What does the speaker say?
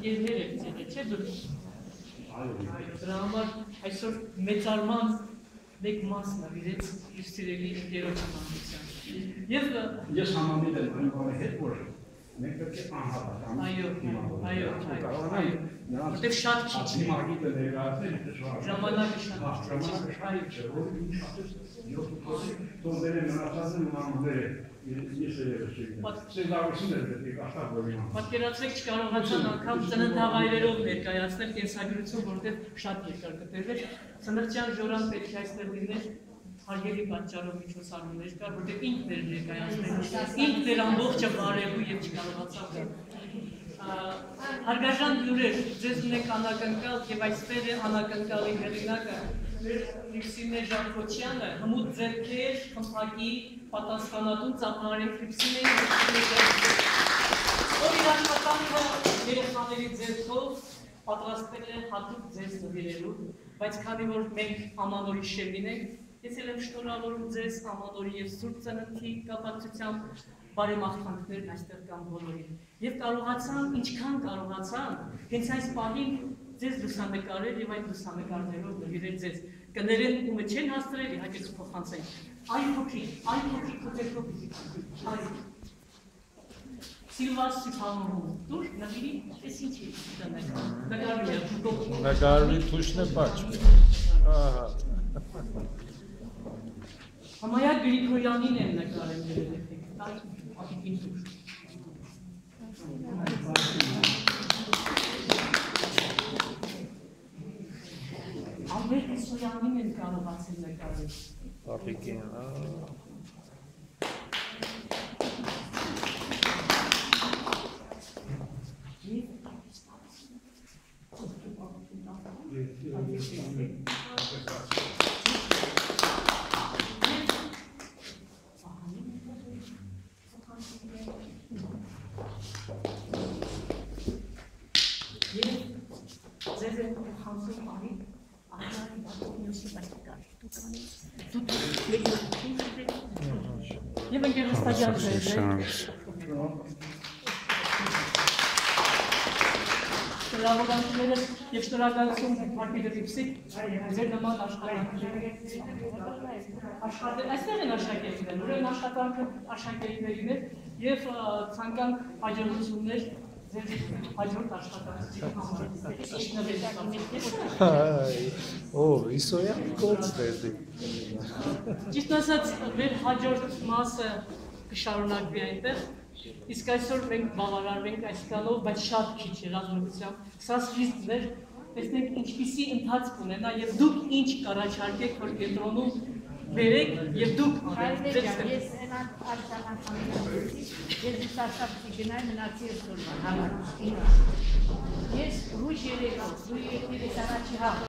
եզներ եք ձերը, չէ դուք։ Դրա համար այսօր մեծարման մեկ մասն է իրենց իր սիրելի ընկերոջի մանկության։ Եվ ես համամիտ եմ այն բանի հետ, որ մենք պետք է անհատական որտեղ շատ քիչ է մագիտը ներկայացնել ժամանակը շատ չէ, որ ինչ տոները մնացածն մանուները ես պատկերացրեք չկարողացան անգամ ծննդավայրերով ներկայացնել կենսագրություն, որտեղ շատ երկար կտրվել, Սնխչյան Ժորան պետք է այստեղ լիներ հարգելի պատճառով միջոցառումներ կար, որտեղ ինքն էր ներկայացնել, ինքն էր ամբողջը բարելու և չկարողացավ։ Հարգարժան հյուրեր, ձեզ ունենք անակնկալ և այստեղ է անակնկալի հեղինակը Ֆրիքսինե Ժանքոչյանը, հմուտ ձեռքեր, խմբակի պատասխանատուն ծափահարի Ֆրիքսինեի որ իր աշխատանքը երեխաների ձեռքով պատրաստվել է հատուկ ձեզ նվիրելու, բայց քանի որ մենք ամանորի շեմին ենք, ես էլ եմ շնորհավորում ձեզ ամանորի և Սուրբ Ծննդի կապակցությամբ բարեմաղթանքներն այստեղ կան բոլորին։ Եվ կարողացան, ինչքան կարողացան, հենց այս պահին ձեզ լուսանկարել և այդ լուսանկարներով նվիրել ձեզ։ Կներեն ումը չեն հաստրել, իհարկե կփոխանցենք։ Այ փոքրիկ քո ձեռքով այ Սիլվաս Սիփանոհում, դուր նվիրի, ես ինչ է դնել, նկարվի թուշն է պաչ։ Համայակ Գրիգորյանին են նկարել երևեք, այ ափիկին դուր։ Ամբեր Կեսոյանին են կարողացել նկարել։ Ափիկին, Եվ ընկերստաջան ձեզ շնորհավորանքները և շնորհակալություն Հարկի Դրիպսիկ ձեր նման աշխատել, այստեղ են աշակերտներ, ուրեմն աշխատանքը աշակերտներին է և ցանկանք հաջողություններ ձեր հաջորդ Ով, իսոյան գործ դերդի։ Ճիշտ ասած, մեր հաջորդ մասը կշարունակվի այնտեղ, իսկ այսօր մենք բավարարվենք այսքանով, բայց շատ քիչ է ռազմավարությամբ, սա սկիզբն էր, տեսնենք ինչպիսի ընթացք ունենա և դուք ինչ կառաջարկեք, որ կենտրոնում բերեք և դուք ես ուսաշապցի գնայ մնացի ես որվան, ես ռուժ երեկով, դու երկիրս առաջի հաղ